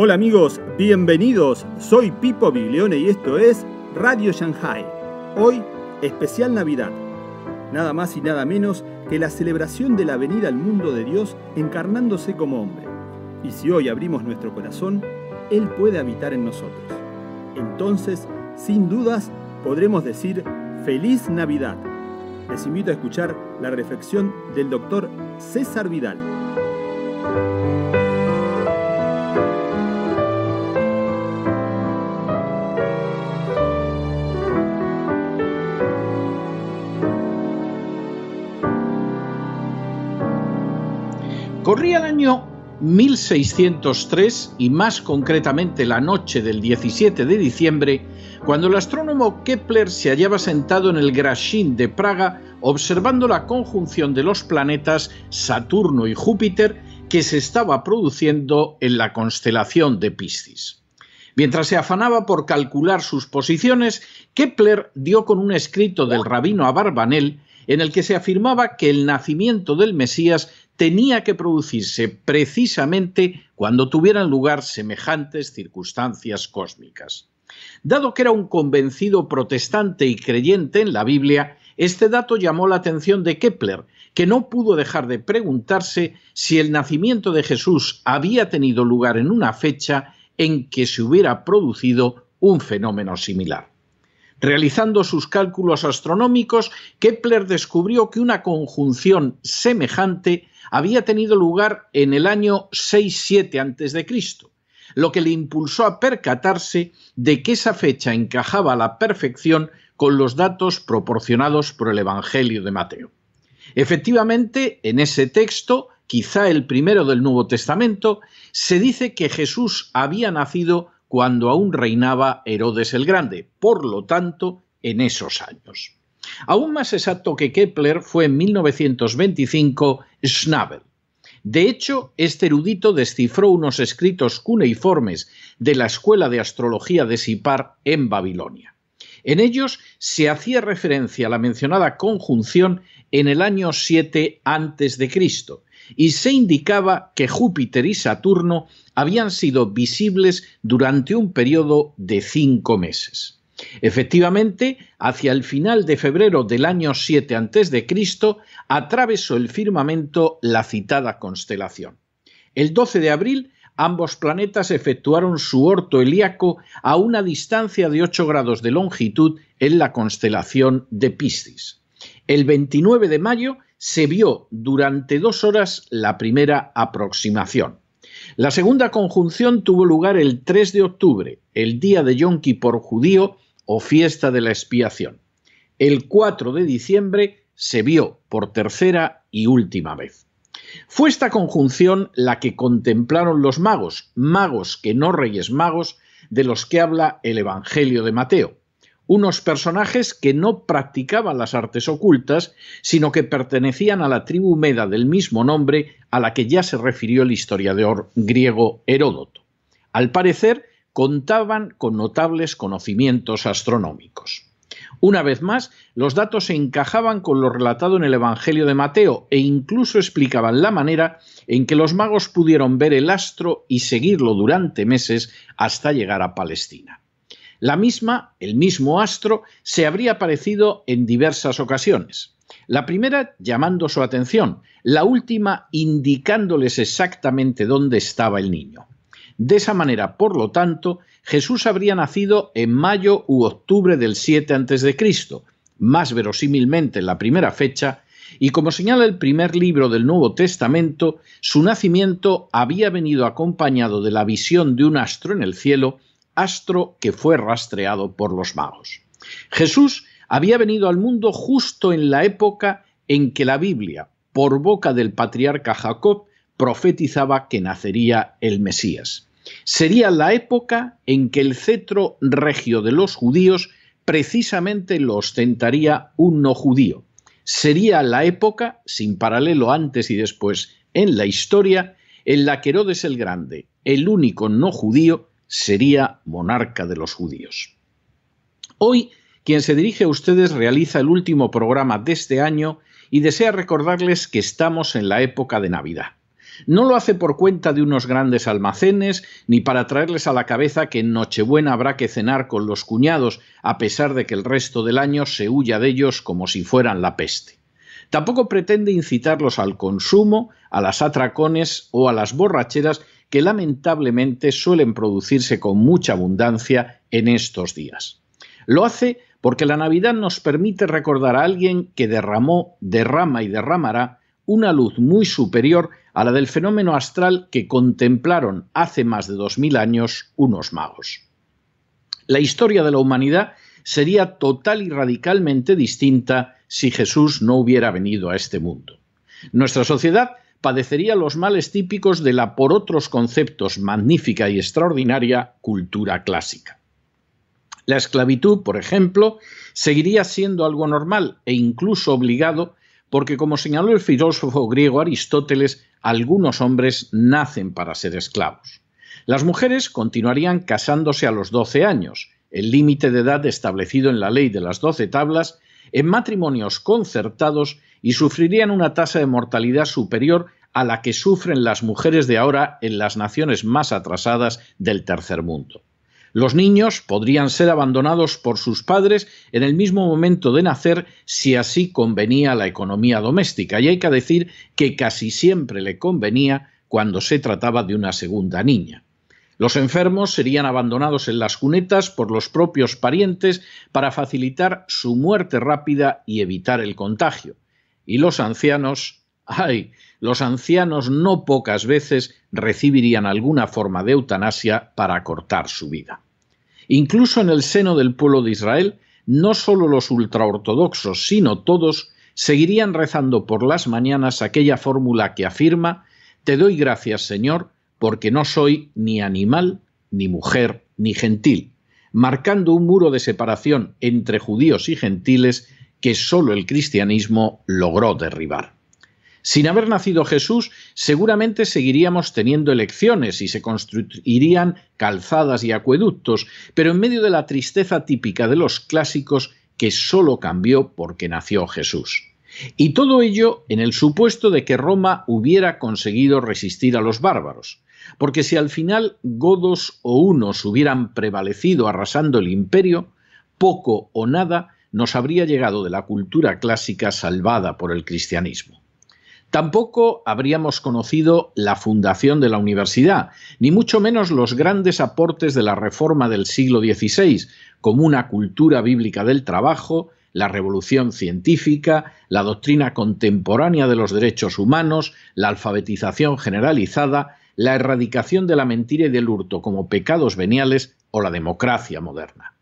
Hola amigos, bienvenidos. Soy Pipo Biglione y esto es Radio Shanghai. Hoy, especial Navidad. Nada más y nada menos que la celebración de la venida al mundo de Dios encarnándose como hombre. Y si hoy abrimos nuestro corazón, Él puede habitar en nosotros. Entonces, sin dudas, podremos decir ¡Feliz Navidad! Les invito a escuchar la reflexión del doctor César Vidal. Corría el año 1603 y más concretamente la noche del 17 de diciembre, cuando el astrónomo Kepler se hallaba sentado en el Grashín de Praga observando la conjunción de los planetas Saturno y Júpiter que se estaba produciendo en la constelación de Piscis. Mientras se afanaba por calcular sus posiciones, Kepler dio con un escrito del rabino Abarbanel en el que se afirmaba que el nacimiento del Mesías tenía que producirse precisamente cuando tuvieran lugar semejantes circunstancias cósmicas. Dado que era un convencido protestante y creyente en la Biblia, este dato llamó la atención de Kepler, que no pudo dejar de preguntarse si el nacimiento de Jesús había tenido lugar en una fecha en que se hubiera producido un fenómeno similar. Realizando sus cálculos astronómicos, Kepler descubrió que una conjunción semejante había tenido lugar en el año 6-7 a.C., lo que le impulsó a percatarse de que esa fecha encajaba a la perfección con los datos proporcionados por el Evangelio de Mateo. Efectivamente, en ese texto, quizá el primero del Nuevo Testamento, se dice que Jesús había nacido cuando aún reinaba Herodes el Grande, por lo tanto, en esos años. Aún más exacto que Kepler fue en 1925 Schnabel. De hecho, este erudito descifró unos escritos cuneiformes de la Escuela de Astrología de Sipar en Babilonia. En ellos se hacía referencia a la mencionada conjunción en el año 7 a.C. y se indicaba que Júpiter y Saturno habían sido visibles durante un periodo de 5 meses. Efectivamente, hacia el final de febrero del año 7 a.C., atravesó el firmamento la citada constelación. El 12 de abril, ambos planetas efectuaron su orto helíaco a una distancia de 8 grados de longitud en la constelación de Piscis. El 29 de mayo se vio durante 2 horas la primera aproximación. La segunda conjunción tuvo lugar el 3 de octubre, el día de Yom Kippur judío o fiesta de la expiación. El 4 de diciembre se vio por tercera y última vez. Fue esta conjunción la que contemplaron los magos, magos que no reyes magos, de los que habla el Evangelio de Mateo. Unos personajes que no practicaban las artes ocultas, sino que pertenecían a la tribu meda del mismo nombre a la que ya se refirió el historiador griego Heródoto. Al parecer, contaban con notables conocimientos astronómicos. Una vez más, los datos se encajaban con lo relatado en el Evangelio de Mateo e incluso explicaban la manera en que los magos pudieron ver el astro y seguirlo durante meses hasta llegar a Palestina. El mismo astro, se habría aparecido en diversas ocasiones. La primera llamando su atención, la última indicándoles exactamente dónde estaba el niño. De esa manera, por lo tanto, Jesús habría nacido en mayo u octubre del 7 a.C., más verosímilmente en la primera fecha, y como señala el primer libro del Nuevo Testamento, su nacimiento había venido acompañado de la visión de un astro en el cielo, astro que fue rastreado por los magos. Jesús había venido al mundo justo en la época en que la Biblia, por boca del patriarca Jacob, profetizaba que nacería el Mesías. Sería la época en que el cetro regio de los judíos precisamente lo ostentaría un no judío. Sería la época, sin paralelo antes y después en la historia, en la que Herodes el Grande, el único no judío, sería monarca de los judíos. Hoy, quien se dirige a ustedes realiza el último programa de este año y desea recordarles que estamos en la época de Navidad. No lo hace por cuenta de unos grandes almacenes, ni para traerles a la cabeza que en Nochebuena habrá que cenar con los cuñados, a pesar de que el resto del año se huya de ellos como si fueran la peste. Tampoco pretende incitarlos al consumo, a las atracones o a las borracheras que lamentablemente suelen producirse con mucha abundancia en estos días. Lo hace porque la Navidad nos permite recordar a alguien que derramó, derrama y derramará una luz muy superior a la del fenómeno astral que contemplaron hace más de 2000 años unos magos. La historia de la humanidad sería total y radicalmente distinta si Jesús no hubiera venido a este mundo. Nuestra sociedad padecería los males típicos de la, por otros conceptos, magnífica y extraordinaria cultura clásica. La esclavitud, por ejemplo, seguiría siendo algo normal e incluso obligado porque, como señaló el filósofo griego Aristóteles, algunos hombres nacen para ser esclavos. Las mujeres continuarían casándose a los 12 años, el límite de edad establecido en la ley de las 12 tablas, en matrimonios concertados y sufrirían una tasa de mortalidad superior a la que sufren las mujeres de ahora en las naciones más atrasadas del tercer mundo. Los niños podrían ser abandonados por sus padres en el mismo momento de nacer si así convenía a la economía doméstica, y hay que decir que casi siempre le convenía cuando se trataba de una segunda niña. Los enfermos serían abandonados en las cunetas por los propios parientes para facilitar su muerte rápida y evitar el contagio. Y los ancianos, los ancianos no pocas veces recibirían alguna forma de eutanasia para acortar su vida. Incluso en el seno del pueblo de Israel, no solo los ultraortodoxos, sino todos, seguirían rezando por las mañanas aquella fórmula que afirma: «Te doy gracias, Señor, porque no soy ni animal, ni mujer, ni gentil», marcando un muro de separación entre judíos y gentiles que solo el cristianismo logró derribar. Sin haber nacido Jesús, seguramente seguiríamos teniendo elecciones y se construirían calzadas y acueductos, pero en medio de la tristeza típica de los clásicos que solo cambió porque nació Jesús. Y todo ello en el supuesto de que Roma hubiera conseguido resistir a los bárbaros, porque si al final godos o hunos hubieran prevalecido arrasando el imperio, poco o nada nos habría llegado de la cultura clásica salvada por el cristianismo. Tampoco habríamos conocido la fundación de la universidad, ni mucho menos los grandes aportes de la Reforma del siglo XVI, como una cultura bíblica del trabajo, la revolución científica, la doctrina contemporánea de los derechos humanos, la alfabetización generalizada, la erradicación de la mentira y del hurto como pecados veniales o la democracia moderna.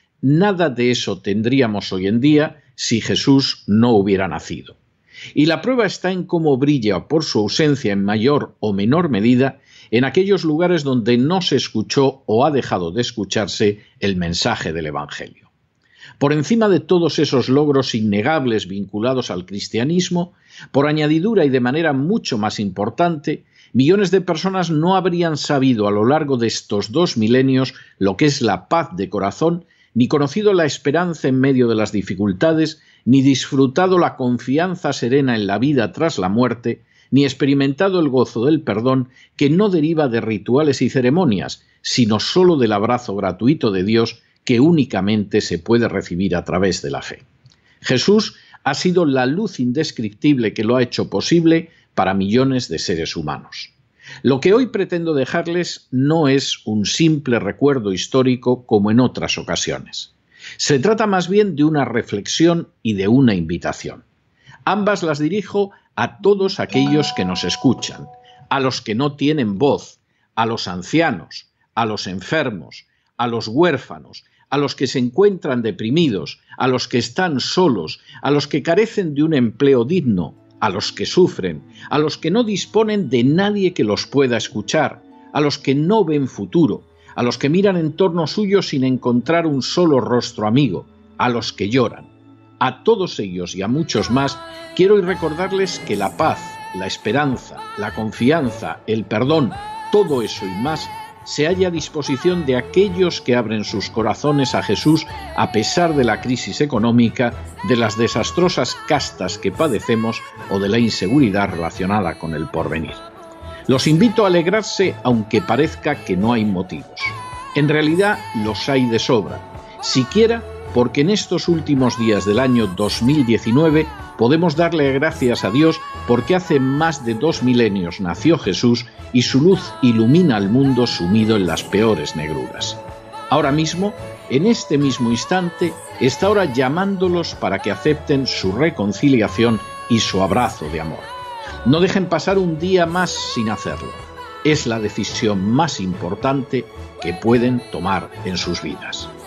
Nada de eso tendríamos hoy en día si Jesús no hubiera nacido. Y la prueba está en cómo brilla por su ausencia en mayor o menor medida en aquellos lugares donde no se escuchó o ha dejado de escucharse el mensaje del Evangelio. Por encima de todos esos logros innegables vinculados al cristianismo, por añadidura y de manera mucho más importante, millones de personas no habrían sabido a lo largo de estos 2 milenios lo que es la paz de corazón, ni conocido la esperanza en medio de las dificultades, ni disfrutado la confianza serena en la vida tras la muerte, ni experimentado el gozo del perdón que no deriva de rituales y ceremonias, sino solo del abrazo gratuito de Dios que únicamente se puede recibir a través de la fe. Jesús ha sido la luz indescriptible que lo ha hecho posible para millones de seres humanos. Lo que hoy pretendo dejarles no es un simple recuerdo histórico como en otras ocasiones. Se trata más bien de una reflexión y de una invitación. Ambas las dirijo a todos aquellos que nos escuchan, a los que no tienen voz, a los ancianos, a los enfermos, a los huérfanos, a los que se encuentran deprimidos, a los que están solos, a los que carecen de un empleo digno, a los que sufren, a los que no disponen de nadie que los pueda escuchar, a los que no ven futuro, a los que miran en torno suyo sin encontrar un solo rostro amigo, a los que lloran. A todos ellos y a muchos más quiero hoy recordarles que la paz, la esperanza, la confianza, el perdón, todo eso y más se halla a disposición de aquellos que abren sus corazones a Jesús a pesar de la crisis económica, de las desastrosas castas que padecemos o de la inseguridad relacionada con el porvenir. Los invito a alegrarse aunque parezca que no hay motivos. En realidad los hay de sobra, siquiera porque en estos últimos días del año 2019 podemos darle gracias a Dios porque hace más de 2 milenios nació Jesús y su luz ilumina al mundo sumido en las peores negruras. Ahora mismo, en este mismo instante, está ahora llamándolos para que acepten su reconciliación y su abrazo de amor. No dejen pasar un día más sin hacerlo. Es la decisión más importante que pueden tomar en sus vidas.